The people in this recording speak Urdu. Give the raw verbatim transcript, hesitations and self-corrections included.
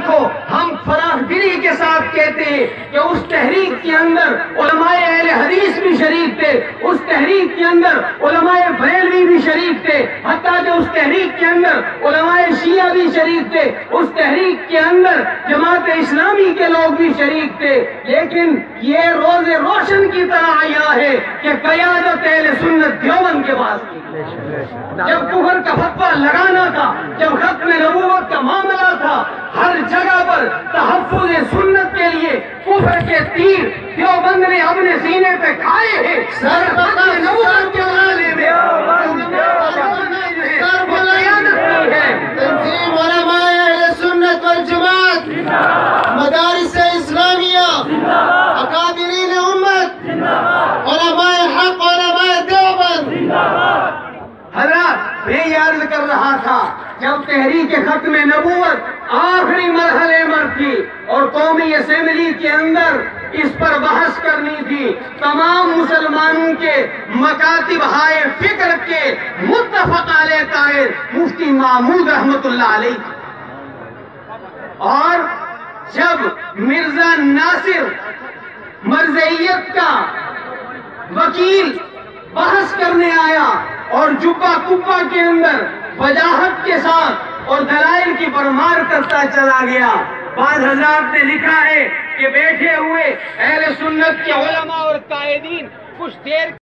رکھو، ہم فراخ دلی کے ساتھ کہتے ہیں کہ اس تحریک کے اندر علماء اہل حدیث بھی شریک تھے، اس تحریک کے اندر علماء بریلوی بھی شریک تھے، حتیٰ کہ اس تحریک کے اندر علماء شیعہ بھی شریک تھے، اس تحریک کے اندر جماعت اسلامی کے لوگ بھی شریک تھے، لیکن یہ روز روشن کی طرح آیا ہے کہ قیادت اہل سنت دیوبند کے پاس تھی۔ جب کفر کا فتویٰ لگانا تھا، جب ختم نبوت کا معاملہ تھا، ہر جگہ پر تحفظ سنت کے لیے کفر کے تیر دیوبند نے اپنے سینے پہ کھائے ہیں۔ نبوت کے معاملے میں تنظیم علماء اہل سنت والجماعت، مدارس اسلامیہ، اکابرین امت، علماء حق، علماء دیوبند۔ حضرات، میں یہ عرض کر رہا تھا جب تحریک ختم نبوت آخری مرحلے میں تھی اور قومی اسمبلی کے اندر اس پر بحث کرنی تھی، تمام مسلمانوں کے مکاتب ہائے فکر کے متفق علیہ قائد مفتی محمود رحمت اللہ علیہ، اور جب مرزا ناصر مرزائیت کا وکیل بحث کرنے آیا اور جبہ کبہ کے اندر وجاہت کے ساتھ اور دلائل کی پرمار کرتا چلا گیا، بعض حضرات نے لکھا ہے کہ بیٹھے ہوئے اہل سنت کے علماء اور قائدین کچھ دیر